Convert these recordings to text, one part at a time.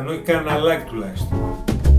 όχι κανένα like τουλάχιστον.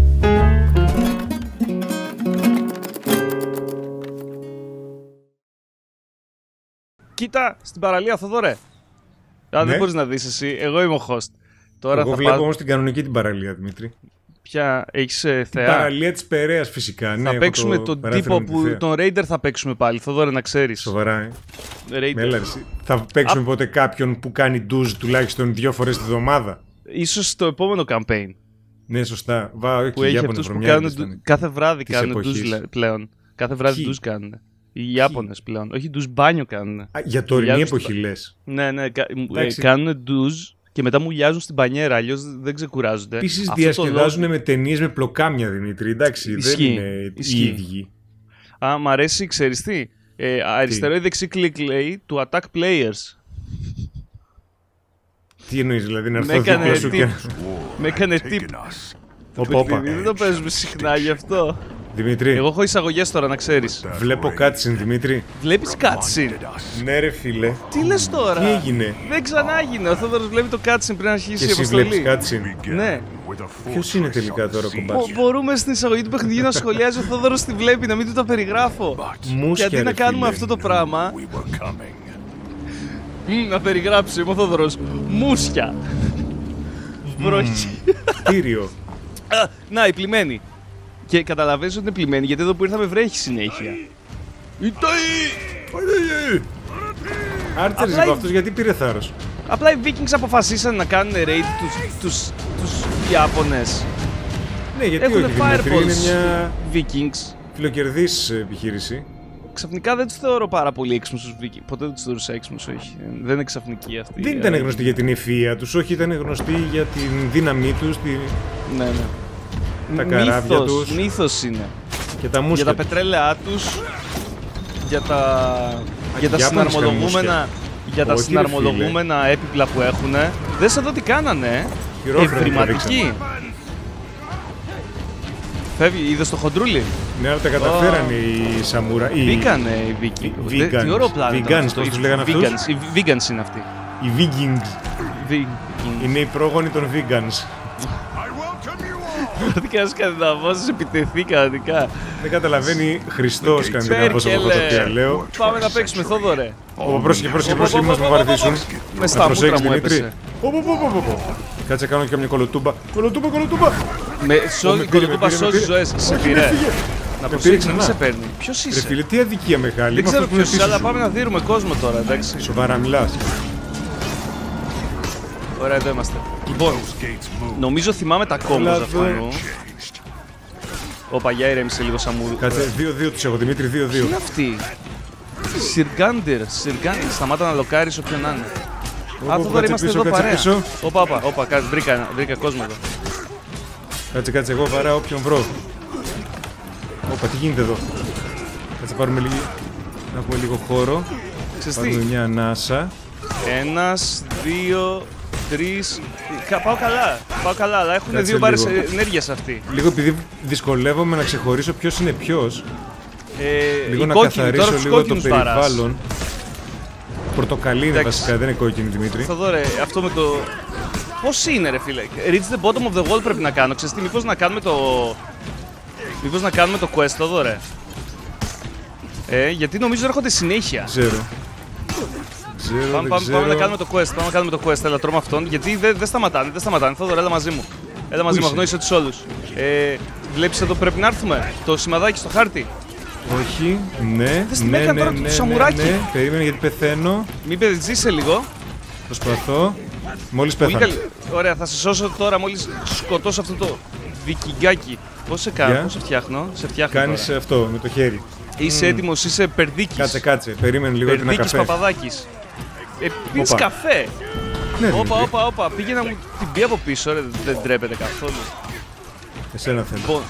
Κοίτα στην παραλία, Θοδωρέ. Ναι. Δεν μπορείς να δεις εσύ, εγώ είμαι ο host. Τώρα Εγώ θα βλέπω όμως την κανονική την παραλία, Δημήτρη. Ποια έχεις Την θεά. παραλία της Περαίας φυσικά. Θα παίξουμε τον τύπο που. Τον Raider θα παίξουμε πάλι, Θοδωρέ, να ξέρεις. Σοβαρά, Raider. Μέλαρση. Θα παίξουμε ποτέ κάποιον που κάνει ντουζ τουλάχιστον 2 φορές τη βδομάδα. Ίσως το επόμενο campaign. Ναι, σωστά. Βάω Που έχει αυτούς που κάνουν. Κάθε βράδυ κάνουν ντουζ πλέον. Κάθε βράδυ ντουζ κάνουν. Οι Ιάπωνες πλέον. Όχι ντουζ μπάνιο κάνουν. Για τωρινή εποχή λες. Ναι, κάνουν ντουζ και μετά μουλιάζουν στην μπανιέρα. Αλλιώς δεν ξεκουράζονται. Επίσης διασκεδάζουν με ταινίες με πλοκάμια, Δημήτρη. Εντάξει, δεν είναι οι ίδιοι. Μ' αρέσει, ξέρεις τι. Αριστερό ή δεξί κλικ λέει του attack players. Τι εννοείς, δηλαδή να έρθω δίπλα σου και. Με έκανε tip. Δεν το παίζουμε συχνά γι' αυτό. Δημήτρη. Εγώ έχω εισαγωγές τώρα, να ξέρεις. Βλέπω cutscene, Δημήτρη. Βλέπεις cutscene? Ναι, ρε φίλε. Τι λες τώρα? Τι έγινε? Δεν ξανά έγινε. Ο Θόδωρος βλέπει το cutscene πριν αρχίσει η αποστολή. αποστολή. Βλέπεις cutscene. Ναι. Ποιος είναι τελικά τώρα ο κομπάτσος? Μπορούμε στην εισαγωγή του παιχνιδιού να σχολιάζει ο Θόδωρος τη βλέπει, να μην του τα περιγράφω. Μουσια, και αντί να κάνουμε αυτό το πράγμα. Να περιγράψει ο Θόδωρος. Μουσια. Βροχή. Κτίριο. Να, η πλημμένη. Και καταλαβαίνεις ότι είναι πλημμένη γιατί εδώ που ήρθαμε βρέχει συνέχεια. Άρτσερς είπε αυτός, γιατί πήρε θάρρος? Απλά οι Vikings αποφασίσαν να κάνουν raid τους Ιάπωνες. Ναι, γιατί Έχουνε όχι, Δημήτρη, είναι μια Vikings. φιλοκερδής επιχείρηση. Ξαφνικά δεν τους θεωρώ πάρα πολύ έξυπνους τους Vikings. Ποτέ δεν τους θεωρούσα έξυπνους, όχι. Δεν είναι ξαφνική αυτή. Δεν ήταν γνωστοί για την ευφυΐα τους, όχι, ήταν γνωστοί για την δύναμή τους, Ναι, ναι. τα καράβια τους. Μύθος είναι. Και τα μουσια. Για τα πετρέλαιά τους, για τα συναρμολογούμενα. Για τα συναρμολογούμενα έπιπλα που έχουνε. Δες εδώ τι κάνανε. Ευρηματικοί. Φεύγει, είδες το χοντρούλι? Ναι, αλλά τα καταφέρανε οι Σαμούρα. Μπήκανε οι Vikings. Τι ωραίο πλάνο. Vegans, πώς τους λέγανε αυτούς? Οι Vegans είναι αυτοί. Οι Vikings. Είναι οι πρόγονοι των Vegans. Τι κάνεις σκανδιναβός, επιτεθεί κανονικά. Δεν καταλαβαίνει Χριστός σκανδιναβός από αυτό το λέω. Πάμε να παίξουμε, Θόδωρε. Πρόσεχε, μην μας βομβαρδίσουν. Με στα μούτρα μου έπεσε. Κάτσε, κάνω και μια κολοτούμπα. Κολοτούμπα! Κολοτούμπα σώζει ζωές. Σε πήρε. Να προσέξεις να μην σε παίρνει. Ποιος είσαι? Ρε φίλε, τι αδικία μεγάλη. Δεν ξέρω ποιος είσαι, αλλά πάμε να δίνουμε κόσμο τώρα, εντάξει. Σοβαρά μιλάς? Ωραία, εδώ είμαστε. Λοιπόν, νομίζω θυμάμαι τα κόμπος αυτού. Όπα, για ηρέμησε λίγο Σαμούρ. Κάτσε, 2-2 τους έχω, Δημήτρη, 2-2. Τι είναι αυτή? Σιργκάντερ, σταμάτα να λοκάρεις όποιον να είναι. Α, τώρα είμαστε εδώ παρέα. Όπα, βρήκα κόσμο εδώ. Κάτσε, εγώ βαράω όποιον βρω. Όπα, τι γίνεται εδώ? Κάτσε, πάρουμε λίγο. Να έχουμε λίγο χώρο. Πάρουμε μια ανάσα. 1, 2, 3. Πάω καλά, αλλά έχουν 2 μπάρες ενέργειας αυτοί. Λίγο επειδή δυσκολεύομαι να ξεχωρίσω ποιος είναι ποιος. Λίγο να κόκκινη, καθαρίσω λίγο το περιβάλλον. Πορτοκαλί είναι βασικά, δεν είναι κόκκινη, Δημήτρη. Θα δω ρε, αυτό με το... Πώς είναι ρε φίλε? Reach the bottom of the wall πρέπει να κάνω. Ξέρεις τι, μήπως να κάνουμε το quest, θα δω ρε. Γιατί νομίζω έρχονται συνέχεια. Ξέρω. Πάμε να κάνουμε το quest, έλα τρώμε αυτόν, γιατί δεν σταματάνε, θα δω, έλα μαζί μου. Αγνώρισε τους όλους. Βλέπεις εδώ πρέπει να έρθουμε, το σημαδάκι στο χάρτη. Όχι, ναι, ναι, σαμουράκι. Περίμενε γιατί πεθαίνω. Μην ζήσε λίγο. Προσπαθώ. Μόλις πέθανα. Ωραία, θα σε σώσω τώρα μόλις σκοτώσω αυτό το βικιγκάκι. Πώς σε κάνω, πώς σε φτιάχνω? Κάνεις τώρα αυτό με το χέρι. Είσαι έτοιμος, είσαι περδίκης. Κάτσε, περίμενε λίγο ένα καφέ. Περδίκης Παπαδάκης. Πίνεις καφέ. Ναι, όπα, πήγαινα μου την πει από πίσω, ρε, δεν τρέπεται καθόλου. Εσένα θέλω.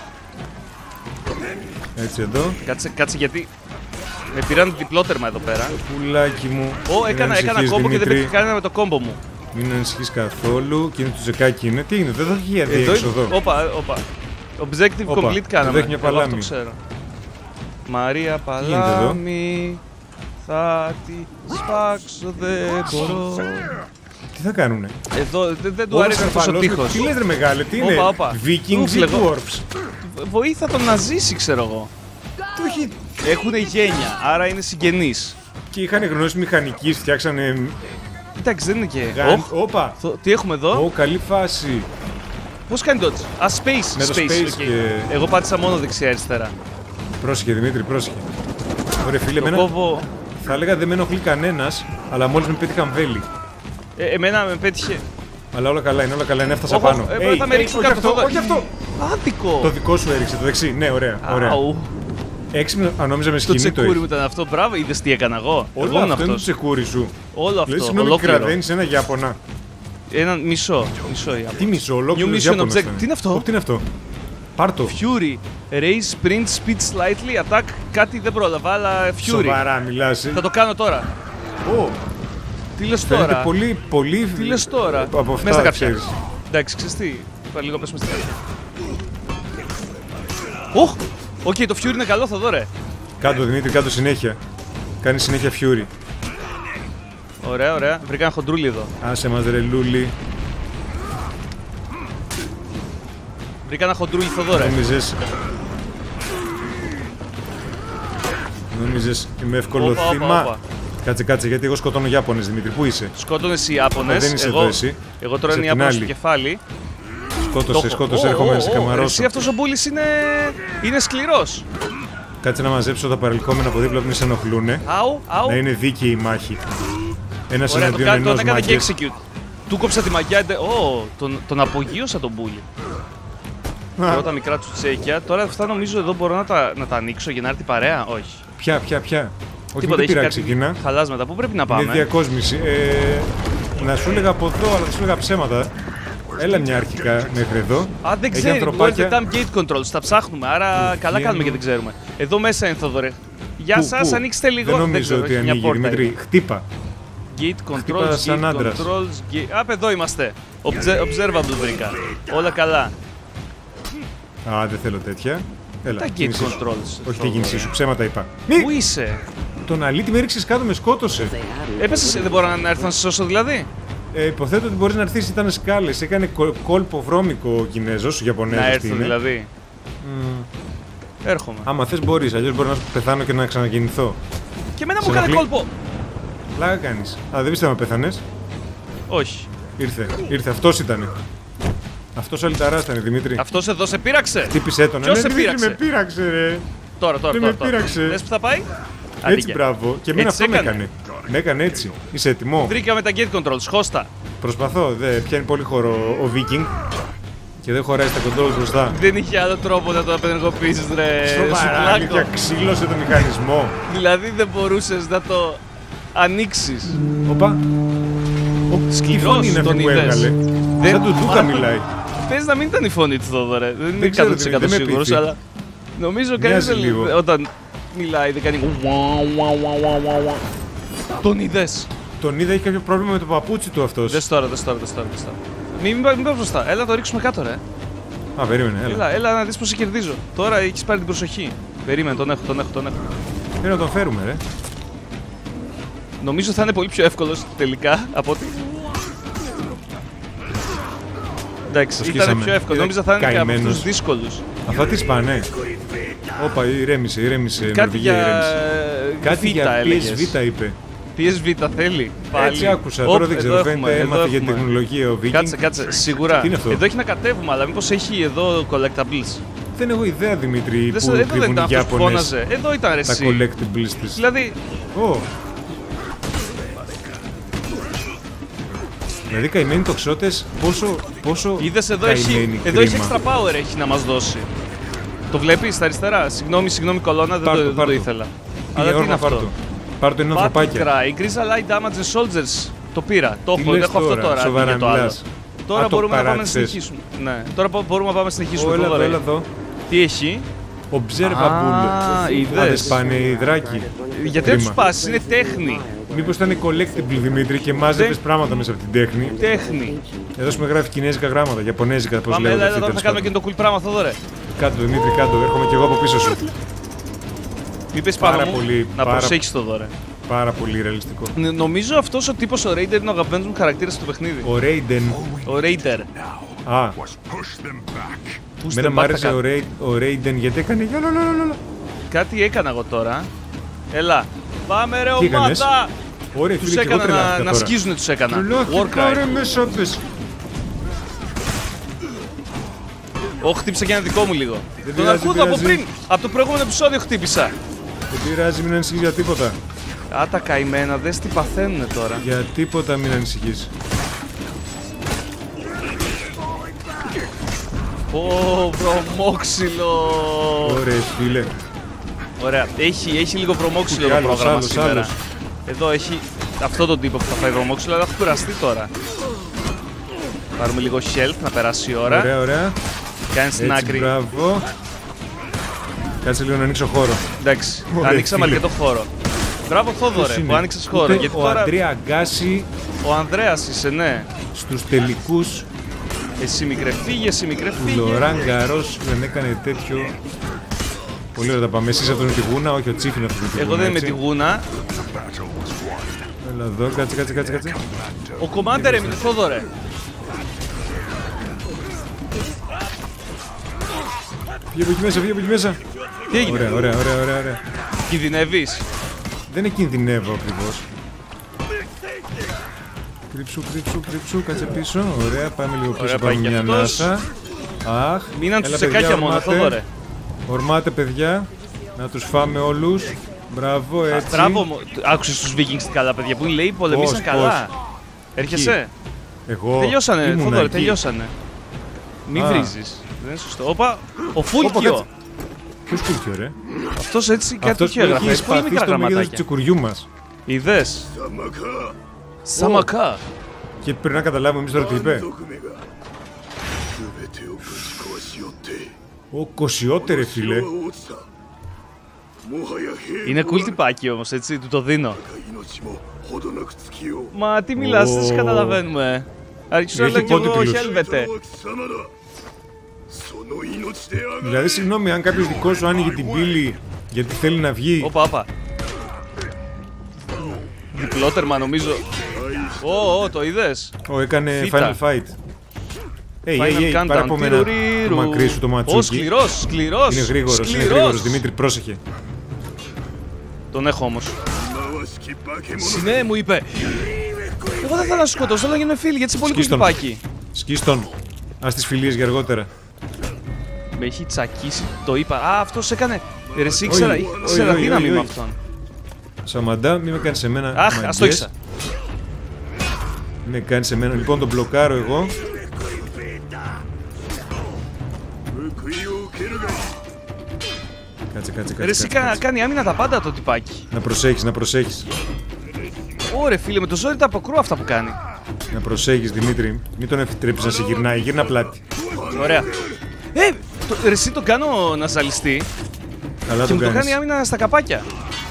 Έτσι εδώ. Κάτσε γιατί με πήραν διπλότερμα εδώ πέρα. Πουλάκι μου. Έκανα κόμπο και δεν πέτυχε κανένα με το κόμπο μου. Μην ανησυχείς καθόλου. Και είναι το ζεκάκι είναι. Τι είναι, δεν θα έχει αδιέξοδο. Όπα. Objective complete κάναμε. Εδώ έχει μια παλάμη. Αυτό ξέρω. Μαρία Παλάμη. Θα τη σπάξω, δεν μπορώ. Τι θα κάνουνε? Εδώ δεν του άρεσε αυτός ο τείχος. Τι λες ρε μεγάλε, τι είναι? Vikings ή Dwarfs? Βοήθα τον να ζήσει, ξέρω εγώ. Το έχει... Έχουνε γένεια, άρα είναι συγγενείς. Και είχαν γνώση μηχανικής, φτιάξανε... Εντάξει, δεν είναι και... Όπα! Τι έχουμε εδώ? Καλή φάση. Πώς κάνει dodge? Space. Με το space και... Εγώ πάτησα μόνο δεξιά-αριστερά. Πρόσεχε Δημήτρη, πρόσεχε. Ωραία φίλε, θα έλεγα δεν με ενοχλεί κανένας, αλλά μόλις με πέτυχαν βέλη. Εμένα με πέτυχε... Αλλά όλα καλά είναι, έφτασα πάνω. Θα με ρίξω κάτω. Όχι αυτό! Άδικο! Το δικό σου έριξε, το δεξί. Ναι, ωραία. Έξυπνο, αν νόμιζα με σκηνή το τσεκούρι μου ήταν αυτό, μπράβο, είδες τι έκανα εγώ. Όλο αυτό είναι το τσεκούρι σου. Όλο αυτό, λες, συγγνώμη, κραδένεις ένα Ιάπωνα. Έναν μισό Ιάπωνα. Τι μισό, ολόκληρο Ιάπωνας ήταν. Τι είναι αυτό? Τι είναι αυτό? Πάρ' το. Fury, raise, sprint, speed slightly, attack, κάτι δεν πρόλαβα, αλλά Fury. Σοβαρά μιλάς? Θα το κάνω τώρα. Τι λες τώρα? Πολύ... Τι λες τώρα? Από αυτά ξέρεις. Εντάξει, ξέρεις τι, είπα λίγο πες με στη θέση. Οκ, το Fury είναι καλό, Θοδωρέ. Κάτω Δημήτρη, κάτω συνέχεια. Κάνει συνέχεια Fury. Ωραία, βρήκα ένα χοντρούλι εδώ. Άσε μας ρε λούλι. Βρήκα ένα χοντρούλι, Θοδωρέ. Νόμιζες είμαι εύκολο θύμα? Κάτσε, γιατί εγώ σκοτώνω Ιάπωνες, Δημήτρη. Πού είσαι? Σκότωνες οι Ιάπωνες. Δεν είσαι εδώ εσύ. Εγώ τώρα είναι Ιάπωνες στο κεφάλι. Σκότωσε, έρχομαι να σε καμαρώσω. Εσύ αυτός ο μπούλης είναι σκληρός. Κάτσε να μαζέψω τα παρελκόμενα από δίπλα που με σε ενοχλούνε. Να είναι δίκαιη η μάχη. Ένας εναντίον ενός μάγκες. Του κόψα τη μαγιά. Τον απογείωσα τον μπούλη. Πρώτα μικρά τσουτσέκια. Τώρα αυτά νομίζω εδώ μπορώ να τα ανοίξω για να έρθει παρέα. Όχι. Ποια. Όχι, δεν πειράξει εκείνα. Χαλάσματα. Πού πρέπει να πάμε? Είναι διακόσμηση. Να σου έλεγα από εδώ, αλλά θα σου έλεγα ψέματα. Έλα μια αρχικά μέχρι εδώ. Δεν ξέρει. Μπορείτε να gate controls. Τα ψάχνουμε. Άρα καλά κάνουμε και δεν ξέρουμε. Εδώ μέσα είναι, Θοδωρέ. Γεια σας, ανοίξτε λίγο. Δεν νομίζω ότι ανοίγει, Δημήτρη. Χτύπα. Gate controls, gate controls. Εδώ είμαστε. Observable βρήκα. Όλα καλά. Δεν θέλω τέτοια. Έλα, τα gate controls. Όχι τη κίνησή σου, ψέματα είπα. Πού είσαι? Τον αλήτη με έριξες κάτω, με σκότωσε. Έπεσες, δεν μπορώ να έρθω να σε σώσω δηλαδή? Υποθέτω ότι μπορείς να έρθεις, ήταν σκάλες. Έκανε κόλπο βρώμικο ο Κινέζος, ο Ιαπωνέζος. Να έρθω δηλαδή. Έρχομαι. Άμα θες μπορείς, αλλιώς μπορώ να πεθάνω και να ξανακινηθώ. Και εμένα μου έκανε κόλπο. Πλάκα κάνεις. Δεν πιστεύω να πέθανες. Όχι. Ήρθε, αυτός ήτανε. Αυτός αλυταράς ήταν, Δημήτρη. Αυτός εδώ σε πείραξε. Χτύπησέ τον. Ποιος σε πείραξε? Με πείραξε, ρε. Τώρα. Με πείραξε. Λες που θα πάει? Έτσι, μπράβο. Και εμένα αυτό με έκανε. Με έκανε έτσι. Είσαι έτοιμο? Βρήκαμε τα gate controls. Χώστα. Προσπαθώ. Πιάνει πολύ χώρο ο Viking. Και δεν χωράει στα controls μπροστά. Δεν είχε άλλο τρόπο να το απενεργοποιήσεις, ρε. Σοβαρά, αλήθεια, ξύλωσε το μηχανισμό. Δηλαδή δεν μπορούσες να το ανοίξεις. Οπα. Σκληρός είναι τον που έβγαλε. Σαν του Ντούκα μιλάει. Πες να μην ήταν η φωνή του Θόδωρε. Δεν είμαι 100% σίγουρος, αλλά νομίζω κανείς όταν μιλάει δεν κάνει. Τον είδες? Τον είδα, έχει κάποιο πρόβλημα με το παπούτσι του αυτός. Δες τώρα. Μην πάει μπροστά. Έλα, το ρίξουμε κάτω, ρε. Περίμενε, έλα να δεις πως σε κερδίζω. Τώρα έχεις πάρει την προσοχή. Περίμενε, τον έχω. Πρέπει να τον φέρουμε, ρε. Νομίζω θα είναι πολύ πιο εύκολος τελικά από ότι. Εντάξει, ήταν πιο εύκολο. Νόμιζα θα είναι και από τους δύσκολους. Αυτά τι σπάνε? Όπα, ηρέμησε. Κάτι για PSV είπε. PSV θέλει. Πάλι. Έτσι άκουσα, τώρα δεν ξέρω, φαίνεται έμαθε για τεχνολογία ο Viking. Κάτσε, σίγουρα. Τι είναι αυτό? Εδώ έχει να κατέβουμε, αλλά μήπως έχει εδώ collectibles? Δεν έχω ιδέα, Δημήτρη, που εδώ κρύβουν οι Ιάπωνες. Εδώ ήταν ρε τα collectibles της. Δηλαδή... Δηλαδή καημένοι τοξότες, πόσο είδες, εδώ καημένοι εδώ έχει extra power έχει να μας δώσει. Το βλέπεις στα αριστερά? Συγγνώμη κολόνα, δεν το ήθελα. Αλλά τι είναι αυτό? Πάρ' το, είναι ανθρωπάκια. Increase allied damage and soldiers. Το πήρα, το έχω αυτό τώρα. Σοβαρά μιλάς? Τώρα μπορούμε να πάμε να συνεχίσουμε. Ναι, τώρα μπορούμε να πάμε να συνεχίσουμε. Έλα εδώ. Τι έχει? Observable. Είδες. Πάνε οι δράκοι. Γιατί δεν τους πάσεις, είναι τέχνη. Μήπως ήταν collectible, Δημήτρη, και μάζευες πράγματα μέσα από την τέχνη. Τέχνη. Εδώ σου με γράφει κινέζικα γράμματα, ιαπωνέζικα, πώς λέγονται. Έλα, τώρα θα κάνουμε και το cool πράγμα, Θόδωρε. Κάτω, Δημήτρη, κάτω. Έρχομαι κι εγώ από πίσω σου. Μην πες πάνω μου, να προσέχεις, Θόδωρε. Πάρα πολύ ρεαλιστικό. Νομίζω αυτός ο τύπος ο Raider είναι ο αγαπημένος μου χαρακτήρας στο παιχνίδι. Ο Raiden. Ο Raider. Α, μένα μ' άρεσε ο Raiden γιατί έκανε γιαλαλαλαλα. Κάτι έκανα εγώ τώρα. Έλα. Πάμε ρε Τι έκανες? ομάδα! Ωραία, Τους φίλε, και εγώ έκανα τρελάθηκα να τώρα. σκίζουνε, τους έκανα. Τρελάθηκα ρε Warcry. μέσα πες. Χτύπησα και ένα δικό μου λίγο. Τον πειράζει, αρχούδο από πειράζει. πριν. Από το προηγούμενο επεισόδιο χτύπησα. Δεν πειράζει, μην ανησυχείς για τίποτα. Α, τα καημένα, δες τι παθαίνουνε τώρα. Για τίποτα μην ανησυχείς. Ω, βρωμόξυλο. Ωραία, φίλε. Ωραία, έχει λίγο βρωμόξυλο το Άλλος, πρόγραμμα άλλος, σήμερα. άλλος. Εδώ έχει αυτό τον τύπο που θα φάει βρωμόξυλο, αλλά έχω κουραστεί τώρα. Πάρουμε λίγο health να περάσει η ώρα. Ωραία, ωραία. Κάνει στην Έτσι, άκρη. μπράβο. Κάτσε λίγο να ανοίξω χώρο. Εντάξει, Ωραία, ανοίξαμε φίλε. αρκετό χώρο. Μπράβο Θόδωρε Ποιος που είναι? άνοιξες χώρο. Ούτε Γιατί ο τώρα Αντρέα Αγκάση ο Ανδρέας είσαι, ναι. στους τελικούς Εσύ μικρέ φύγε, εσύ μικρέ του φύγε. Λοράν Γκαρός δεν έκανε τέτοιο. Πολύ ωραία τα πάμε. Εσείς αυτό είναι τη γούνα, όχι ο Τσίφ είναι αυτό τη γούνα. Εγώ δεν είμαι έτσι. τη γούνα. Έλα εδώ, κάτσε. Ο Commander έμεινε, Θόδωρε. Φύγε από εκεί μέσα. Τι έγινε, Ωραία. κινδυνεύεις. Δεν κινδυνεύω ακριβώς. Κρύψου, κάτσε πίσω. Ωραία, πάμε λίγο πίσω, Ωραία, πάμε πάει και μια αυτός. ανάσα. Αχ, Μείναν έλα, τους παιδιά, τσεκάκια μόνο, ορμάτε. Θόδωρε. Ορμάτε, παιδιά. Να τους φάμε όλους. Μπράβο, έτσι. Μπράβο μου. Άκουσες τους Vikings τι καλά παιδιά που λέει πολεμήσαν Πώς, καλά. Έρχεσαι. Εγώ Τελειώσανε, ήμουνα Θόδωρε, εκεί. τελειώσανε. Μην Α. βρίζεις. Δεν είναι σωστό. Όπα, ο Φούλκιο. κάτσε. Ποιος κούρκιο, ρε? Αυτός έτσι κάτι Αυτός τέτοιο που έγραφε. έχει Πολύ σπαθεί μικρά στο μέγεθος του γραμματάκια. τσικουριού μας. Είδες. Σαμακά. Και πρέπει να καταλάβουμε εμείς τώρα τι είπε. Ο Κοσιότερε, φίλε. Είναι cool τυπάκι όμως, έτσι, του το δίνω. Μα τι μιλάς, δεν σε καταλαβαίνουμε. Άρχισα να Έχει λέω κι εγώ, πόντιπλους. χέλβετε. Δηλαδή, συγγνώμη, αν κάποιος δικός σου άνοιγε την πύλη γιατί θέλει να βγει. Όπα. Διπλότερμα νομίζω. Το είδες. Έκανε Φύτα. Final Fight. Final countdown. Πάρε από μένα Τιρουρίρου. το μακρύ σου το ματσούκι. Σκληρός. Είναι γρήγορος, Δημήτρη, πρόσεχε. Τον έχω όμως. Ναι, μου είπε. Εγώ δεν θέλω να σου σκοτώσω, θέλω να γίνουμε φίλοι γιατί είσαι πολύ Σκίστον. κουτυπάκι. Σκίστον. Ας τις φιλίες για αργότερα. Με έχει τσακίσει, το είπα. Α, αυτός έκανε. Ρε, εσύ ήξερα όχι, δύναμη όχι, με όχι. αυτόν. Σαμαντά, μη με κάνεις εμένα. Αχ, μαγκές. ας το ήξερα. Μη με κάνεις εμένα. Λοιπόν, τον μπλοκάρω εγώ. Κάτσε. Ρε, εσύ κάνει άμυνα τα πάντα το τυπάκι. Να προσέχεις. Ωραία, φίλε, με το ζόρι τα αποκρούω αυτά που κάνει. Να προσέχεις, Δημήτρη. Μην τον επιτρέψεις να σε γυρνάει. Γύρνα πλάτη. Ωραία. Ρε, εσύ τον κάνω να ζαλιστεί Καλά και τον μου το κάνεις. κάνει άμυνα στα καπάκια.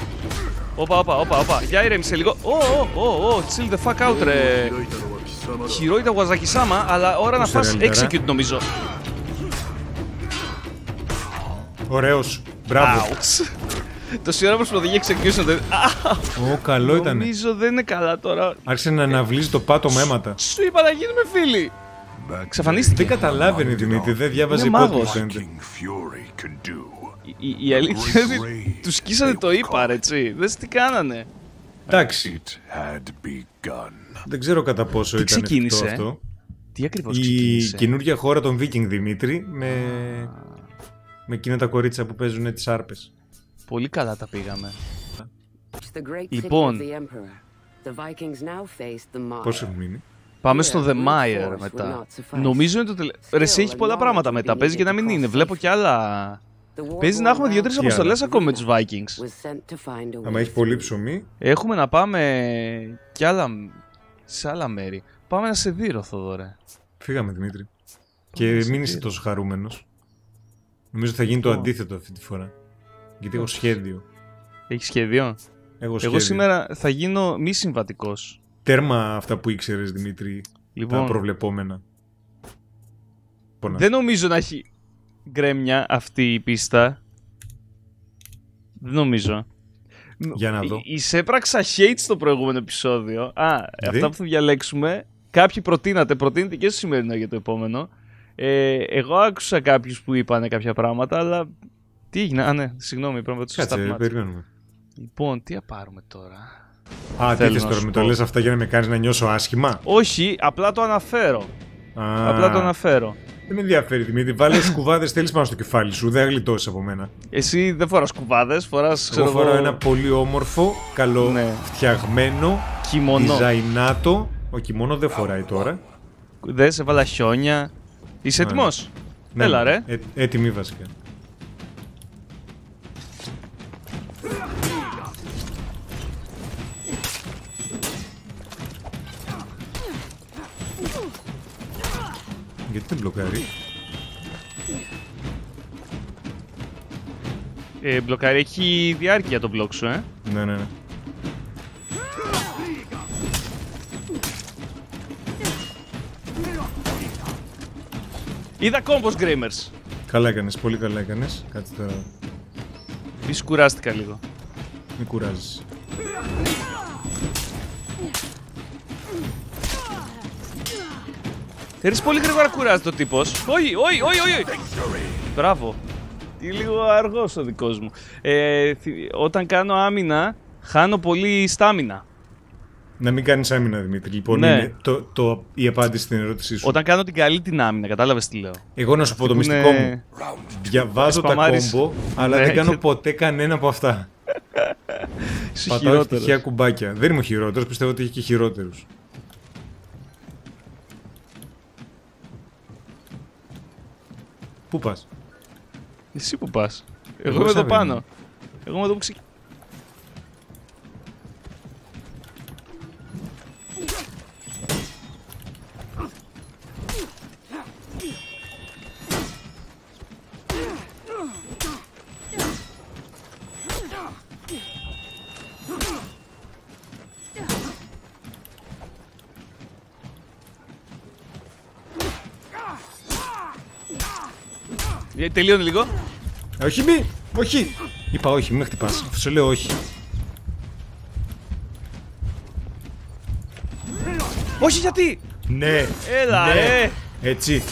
Όπα. Για ηρέμησε λίγο. Chill the fuck out, ρε. Χειρόιτα Wazaki-sama, αλλά ώρα να Πώς φας καλύτερα. execute νομίζω. Ωραίος. Μπράβο. Ouch. Τόση ώρα προσπαθεί execution. Ω, καλό ήταν. Νομίζω δεν είναι καλά τώρα. Άρχισε να αναβλύζει το πάτωμα αίματα. Σου είπα να γίνουμε φίλοι. Εξαφανίστηκε. Δεν καταλάβαινε, Δημήτρη. Δεν διάβαζε Είναι υπότιτλους, μάγος. φαίνεται. Η αλήθεια είναι ότι τους σκίσανε το είπα, έτσι. Δες τι κάνανε. Εντάξει. Δεν ξέρω κατά πόσο Τι ήταν εφικτό ξεκίνησε? αυτό. Τι ακριβώς Η ξεκίνησε? καινούργια χώρα των Viking, Δημήτρη, με εκείνα τα κορίτσια που παίζουν τις άρπες. Πολύ καλά τα πήγαμε. Λοιπόν, Πώς έχουν μείνει? Πάμε στο The Mire μετά. Νομίζω είναι το τελευταίο. Ρε, εσύ έχει πολλά πράγματα μετά. Παίζει και να μην είναι. Βλέπω κι άλλα. Παίζει να έχουμε 2-3 αποστολές ακόμα με τους Vikings. Άμα έχει πολύ ψωμί, Έχουμε να πάμε κι άλλα. Σε άλλα μέρη. Πάμε να σε δείρω, Θοδωρέ. φύγαμε, Δημήτρη. Και μην είσαι τόσο χαρούμενος. Νομίζω θα γίνει το αντίθετο αυτή τη φορά. Γιατί έχω σχέδιο. Έχει σχέδιο? Εγώ σήμερα θα γίνω μη συμβατικός. Τέρμα αυτά που ήξερες, Δημήτρη, τα Λοιπόν, προβλεπόμενα. δεν νομίζω να έχει γκρέμια αυτή η πίστα. Δεν νομίζω. Για να δω. Εισέπραξα hate στο προηγούμενο επεισόδιο. Αυτά που θα διαλέξουμε. Κάποιοι προτείνετε και στο σημερινό για το επόμενο. Εγώ άκουσα κάποιους που είπανε κάποια πράγματα, αλλά. Τι έγινε, ναι, συγγνώμη, πρέπει να το Κάτσε, περιμένουμε. Λοιπόν, τι θα πάρουμε τώρα. Τι θες τώρα, με το λες αυτά για να με κάνεις να νιώσω άσχημα? Όχι, απλά το αναφέρω. Δεν με ενδιαφέρει, Δημήτρη. Βάλε σκουβάδες, θέλεις πάνω στο κεφάλι σου. Δεν γλιτώσεις από μένα. Εσύ δεν φοράς σκουβάδες, φοράς. Εγώ φοράω ένα πολύ όμορφο, καλοφτιαγμένο, διζαϊνάτο. Ο κιμόνο δεν φοράει τώρα. Δεν σε βάλα χιόνια. Είσαι έτοιμος? Ναι. Έλα ρε. Έτοιμη βασικά. Γιατί δεν μπλοκάρει? Μπλοκάρει, έχει διάρκεια το μπλοκ σου, Ναι. Είδα κόμπος Γκρέιμερς. Καλά έκανες, πολύ καλά έκανες. Κάτσε τώρα. Επίσης κουράστηκα λίγο. Μην κουράζεις. Θέλεις πολύ γρήγορα κουράζει το τύπος. Όχι. Μπράβο. Λίγο αργός ο δικός μου. Όταν κάνω άμυνα, χάνω πολύ στάμινα. Να μην κάνεις άμυνα, Δημήτρη. Λοιπόν, ναι. Είναι η απάντηση στην ερώτησή σου. Όταν κάνω την καλή την άμυνα, κατάλαβες τι λέω. Εγώ να σου πω το μυστικό μου. Διαβάζω τα κόμπο, αλλά δεν κάνω ποτέ κανένα από αυτά. Πατάω ευτυχία κουμπάκια. Δεν είμαι ο χειρότερος, πιστεύω ότι έχει και χειρότερους. Πού πας? Εσύ που πας? Εγώ είμαι εδώ πάνω. Εγώ είμαι εδώ που ξεκινάω. Τελείωνε λίγο. Όχι. Είπα όχι, μην χτυπάς. Σου λέω όχι. Όχι, γιατί? Ναι. Έλα, Έτσι.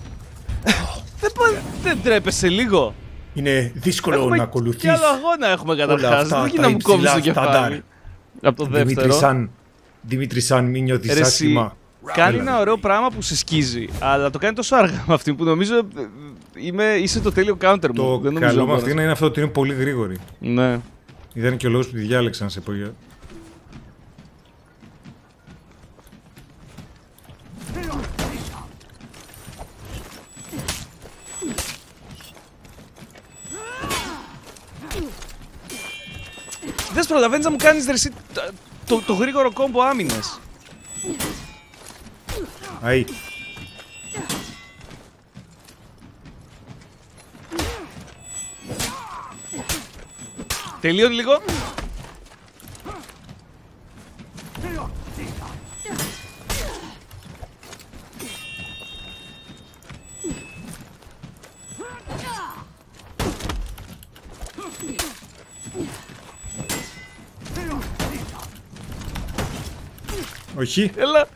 Δεν τρέπεσαι λίγο? Είναι δύσκολο να ακολουθείς. Κι άλλο αγώνα έχουμε καταρχάς. Δεν γίνεται να μου κόβεις το κεφάλι. Από το δεύτερο. Δημήτρη, σαν μην νιώθεις άσχημα. Κάνει ένα ωραίο πράγμα που σε σκίζει, αλλά το κάνει τόσο αργά με αυτή που νομίζω είσαι το τέλειο counter μου. Το καλό με αυτή είναι αυτό ότι είναι πολύ γρήγορη. Ναι. Ήταν και ο λόγος που τη διάλεξα να σε πω για. Δεν προλαβαίνεις να μου κάνεις ρεσί το γρήγορο κόμπο άμυνες. Αϊ. Τελείωνε λίγο. Όχι. Έλα.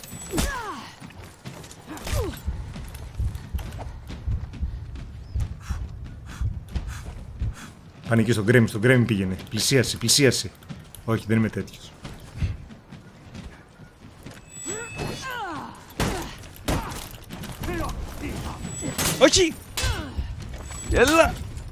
Πάνε εκεί στον Γκρέμι πήγαινε. Πλησίασε. Όχι, δεν είμαι τέτοιος. Όχι. Έλα.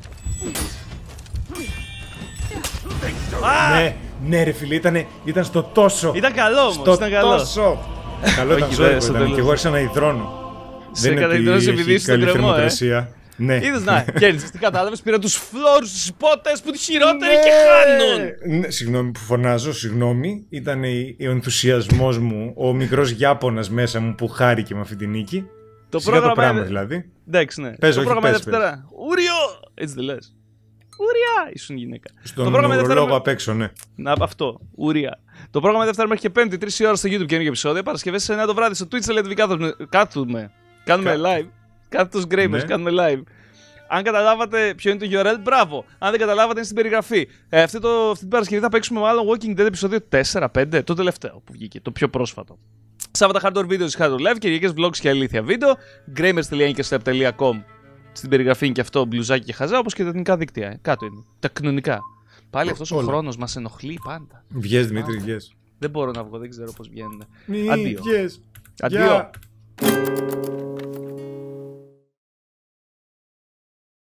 Ναι ρε φίλε, ήταν στο τόσο. Ήταν καλό όμως, στο ήταν καλό. Τόσο. Καλό ήταν στο και εγώ άρχισα να υδρώνω. Δεν είναι επειδή έχει καλή θερμοκρασία. Ναι. Είδες να, κέρδισες, τι κατάλαβες, πήρα τους φλόρους, τους υπότες που είναι χειρότεροι και χάνουν. Ναι, συγγνώμη που φωνάζω, συγγνώμη. Ήταν ο ενθουσιασμός μου, ο μικρός Ιάπωνας μέσα μου που χάρηκε με αυτή την νίκη. Το πράγμα δηλαδή. Εντάξει, ναι. Πες, το πρόγραμμα Δευτέρα. Ούριο! Έτσι δεν λες. Ούρια! Ήσουν γυναίκα. Στον ουρολόγο απ' έξω, ναι. Αυτό. Ούρια. Το πρόγραμμα Δευτέρα μέχρι και Πέμπτη, 3 η ώρα στο YouTube καινούργιο επεισόδιο. Παρασκευές 9 το βράδυ στο Twitch. Κάνουμε live. Κάθετος Γκρέιμερς, κάνουμε live. Αν καταλάβατε ποιο είναι το URL, μπράβο. Αν δεν καταλάβατε, είναι στην περιγραφή. Αυτή την Παρασκευή θα παίξουμε μάλλον Walking Dead επεισόδιο 4-5, το τελευταίο που βγήκε, το πιο πρόσφατο. Σάββατα hardcore βίντεο στη Hardcore Live, Κυριακές vlogs και αλήθεια βίντεο. Gamers.nkerstep.com. Στην περιγραφή είναι και αυτό, μπλουζάκι και χαζά, όπως και τα εθνικά δίκτυα. Κάτω είναι. Τα κανονικά. Πάλι αυτός ο χρόνος μας ενοχλεί πάντα. Βγες, Δημήτρη, βγες. Δεν μπορώ να βγω, δεν ξέρω πώς βγαίνουν. Αντίο. Αντίο.